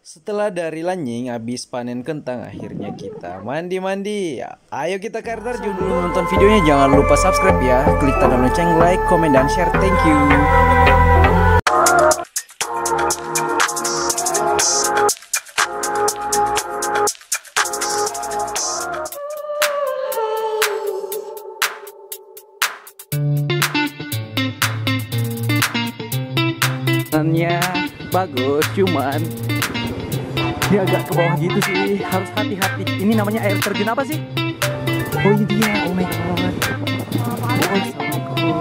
Setelah dari Lanying habis panen kentang, akhirnya kita mandi-mandi. Ayo kita ke air terjun. Sebelum nonton videonya jangan lupa subscribe ya. Klik tanda lonceng, like, komen, dan share. Thank you. Bagus, cuman dia agak ke bawah gitu sih, harus hati-hati. Ini namanya air terjun apa sih? Oh ini dia, oh my god. Oh, assalamualaikum.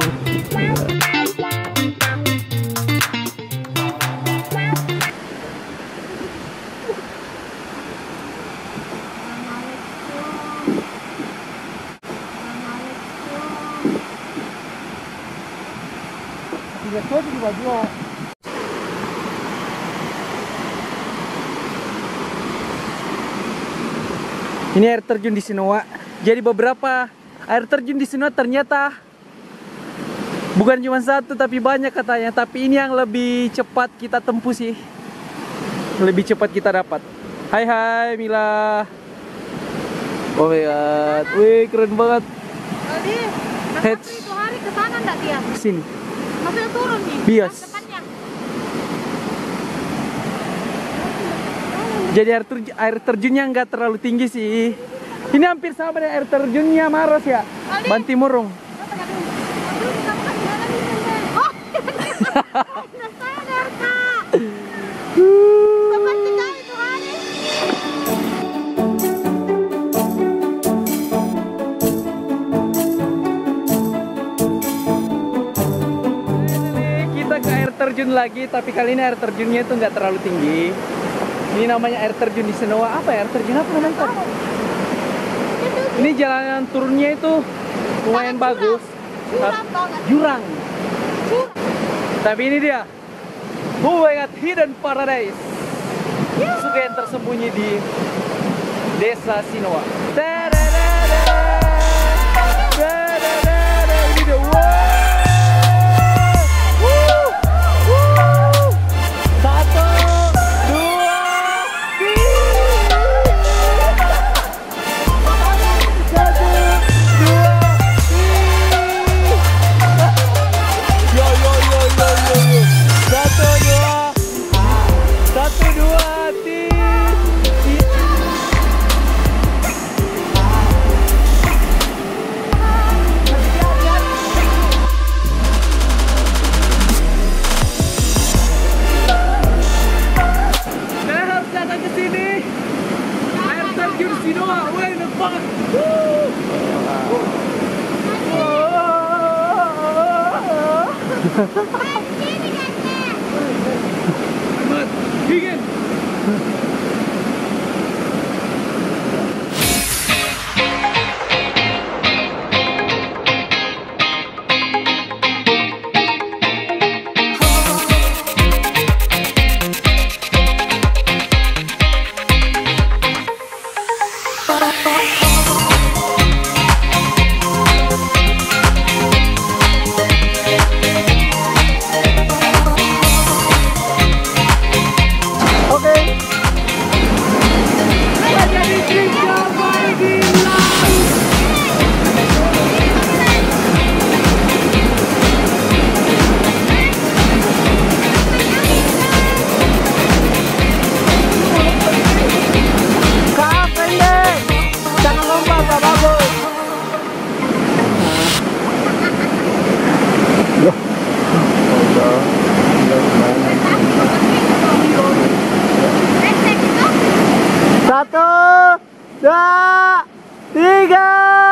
Tidak tahu di baju. Ini air terjun di Sinoa. Jadi beberapa air terjun di Sinoa ternyata bukan cuma satu tapi banyak katanya. Tapi ini yang lebih cepat kita tempuh sih. Lebih cepat kita dapat. Hai hai Mila. Oh my god. Wih keren banget. Tadi, itu hari ke sana enggak dia? Sini. Masih turun nih. Bias. Depannya. Jadi air terjunnya nggak terlalu tinggi sih. Ini hampir sama dengan air terjunnya Maros ya, Bantimurung. Oh, sadar Kak. Seperti kali itu hari. Kita ke air terjun lagi, tapi kali ini air terjunnya itu nggak terlalu tinggi. Ini namanya air terjun di Senoa. Apa ya? Air terjun apa namanya? Ini jalanan turunnya itu lumayan bagus. Jurang. Tapi ini dia. Oh my god, hidden paradise. Suka yang tersembunyi di desa Sinoa. Ini dia. Wow. Begin. Satu, dua, tiga.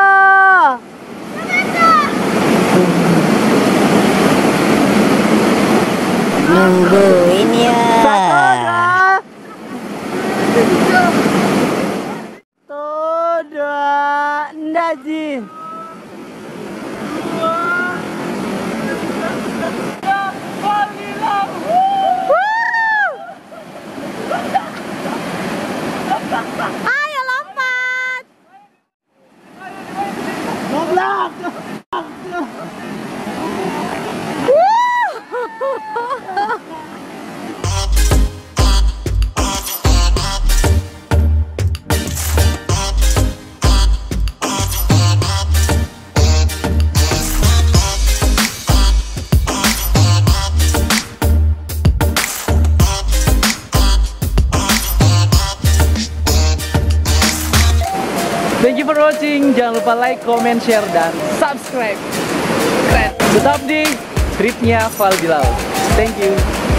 Nungguin ya. Satu, dua, enggak Jin. Ayo lompat. for watching. Jangan lupa like, comment, share, dan subscribe. Keren. Tetap di tripnya Val di Laut. Thank you.